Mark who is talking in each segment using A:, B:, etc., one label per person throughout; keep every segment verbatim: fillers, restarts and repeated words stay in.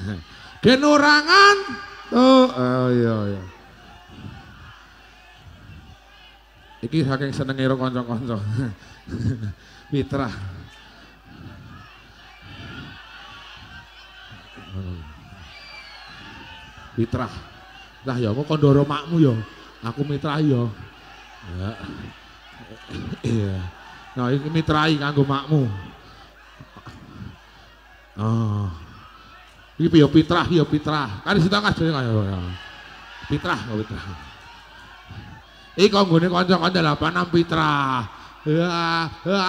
A: Genurangan. Oh, oh iya iya. Iki saking senenge karo kanca-kanca. Mitra. Mitra. Lah ya kok kondoro makmu ya. Aku mitra ya. Ya. Iya. Nah iki mitrai kanggo makmu. Oh. Iki ya pitrah ya pitrah. Kan sita ngajeng kaya. Pitrah kok pitrah. Iki kanggone kanca-kanca delapan pitrah. Ya.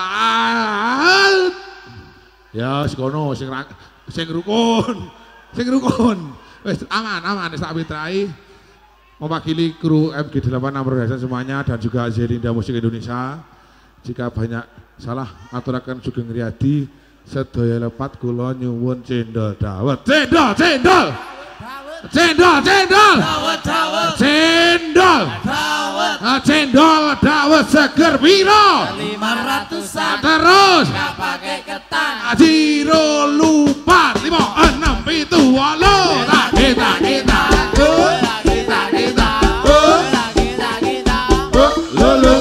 A: Ya sekono sing sing rukun. Sing rukun. Wis aman aman sak pitrai. Mewakili kru M G delapan enam Production semuanya dan juga Zelinda Musik Indonesia. Jika banyak salah aturaken Sugeng Riyadi sedaya lepat kula nyuwun cendol dawet. Cendol, cendol. Cendol, cendol.
B: Dawet, dawet.
A: Cendol.
B: Dawet.
A: Cendol dawet seger piro?
B: lima ratusan.
A: Terus
B: Gak pakai ketan.
A: Jiro lupa lima enam itu walau tak kita kita.
B: Kita kita. Kita kita.
A: Lolo.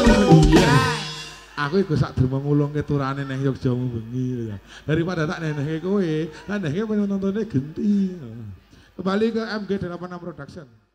A: Aku iku sak derma ngulungke turane nang Yogyamu bengi ya. Daripada tak nenehke kowe, lah nenehke penontonnya genti. Kembali ke M G delapan enam Production.